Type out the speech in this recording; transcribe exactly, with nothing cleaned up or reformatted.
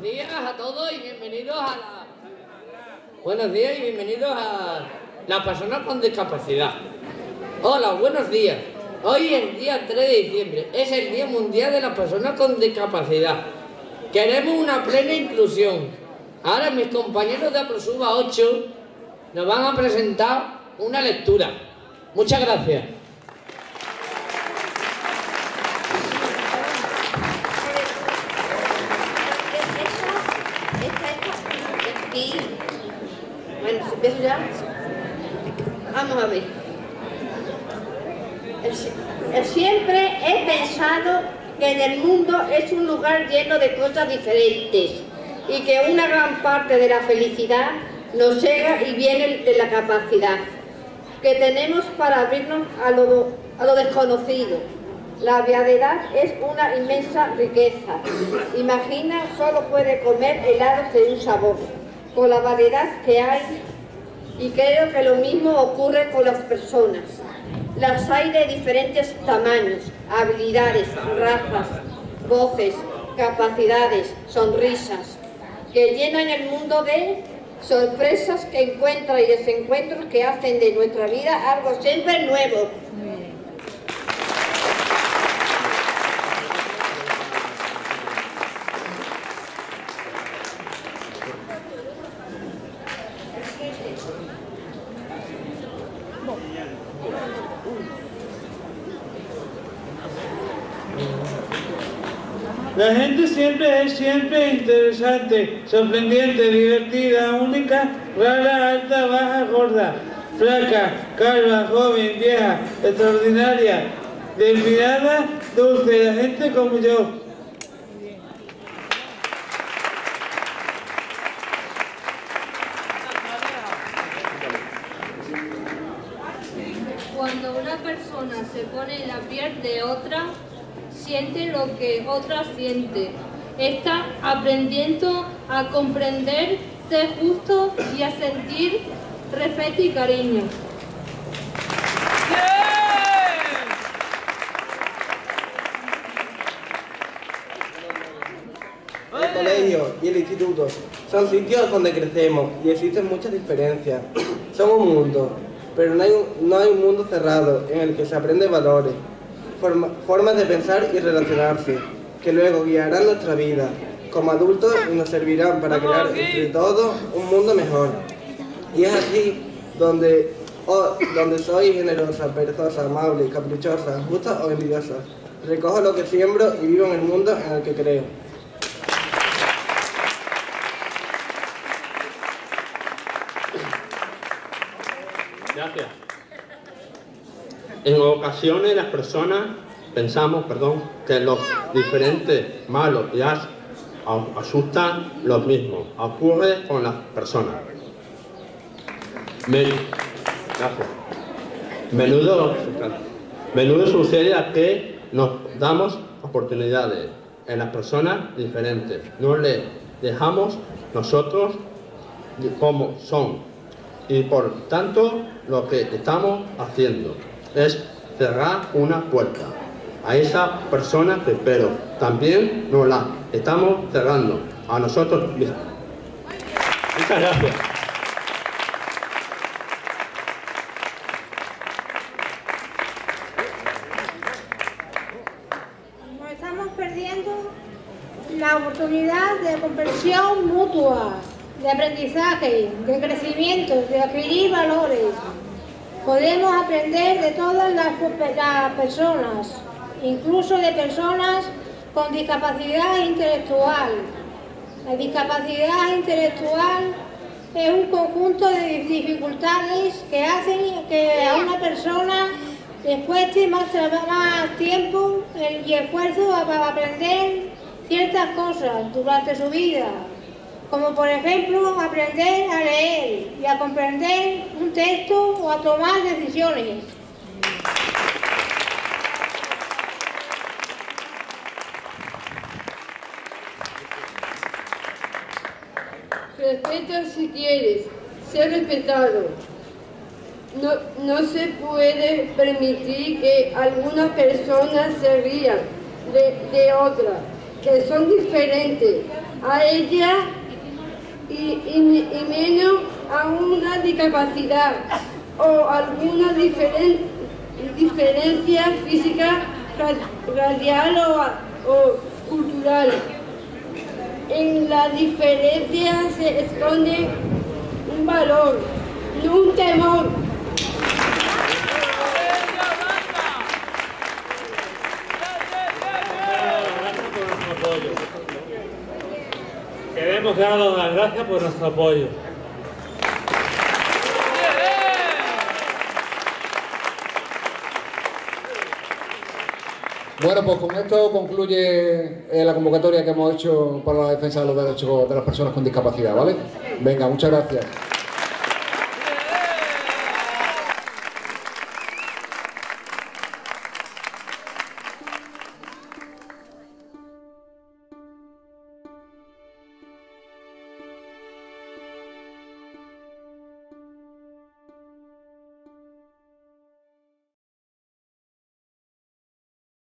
días a todos y bienvenidos a la... Buenos días y bienvenidos a las personas con discapacidad. Hola, buenos días. Hoy es el día tres de diciembre, es el Día Mundial de las Personas con Discapacidad. Queremos una plena inclusión. Ahora mis compañeros de Aprosuba ocho nos van a presentar una lectura. Muchas gracias. Bueno, ¿se empieza ya? Vamos a ver. El, el siempre he pensado que en el mundo es un lugar lleno de cosas diferentes y que una gran parte de la felicidad nos llega y viene de la capacidad que tenemos para abrirnos a lo, a lo desconocido. La variedad es una inmensa riqueza. Imagina, solo puede comer helados de un sabor, con la variedad que hay, y creo que lo mismo ocurre con las personas. Las hay de diferentes tamaños, habilidades, razas, voces, capacidades, sonrisas, que llenan el mundo de sorpresas, que encuentran y desencuentros que hacen de nuestra vida algo siempre nuevo. La gente siempre es siempre interesante, sorprendente, divertida, única, rara, alta, baja, gorda, flaca, calva, joven, vieja, extraordinaria, desmirada, dulce, la gente como yo. Cuando una persona se pone en la piel de otra, siente lo que otra siente. Está aprendiendo a comprender, ser justo y a sentir respeto y cariño. El colegio y el instituto son sitios donde crecemos y existen muchas diferencias. Son un mundo, pero no hay un, no hay un mundo cerrado en el que se aprende valores, forma, formas de pensar y relacionarse, que luego guiarán nuestra vida como adultos y nos servirán para crear entre todos un mundo mejor. Y es aquí donde, oh, donde soy generosa, perezosa, amable, caprichosa, justa o envidiosa. Recojo lo que siembro y vivo en el mundo en el que creo. Gracias. En ocasiones las personas pensamos, perdón, que los diferentes malos y as asustan los mismos. Ocurre con las personas. Men Gracias. Menudo, menudo sucede a que nos damos oportunidades en las personas diferentes. No les dejamos nosotros como son. Y por tanto, lo que estamos haciendo es cerrar una puerta a esa persona, pero también nos la estamos cerrando a nosotros mismos. Muchas gracias. Nos estamos perdiendo la oportunidad de comprensión mutua, de aprendizaje, de crecimiento, de adquirir valores. Podemos aprender de todas las, las personas, incluso de personas con discapacidad intelectual. La discapacidad intelectual es un conjunto de dificultades que hacen que a una persona les cueste más, más tiempo y esfuerzo para aprender ciertas cosas durante su vida, como por ejemplo aprender a leer y a comprender un texto o a tomar decisiones. Respeta si quieres, ser respetado. No, no se puede permitir que algunas personas se rían de, de otras, que son diferentes. a ella y, y, y menos a una discapacidad o alguna diferen, diferencia física, radial o, o cultural. En la diferencia se esconde un valor, no un temor. Queremos daros las gracias por nuestro apoyo. Bueno, pues con esto concluye eh, la convocatoria que hemos hecho para la defensa de los derechos de las personas con discapacidad, ¿vale? Venga, muchas gracias.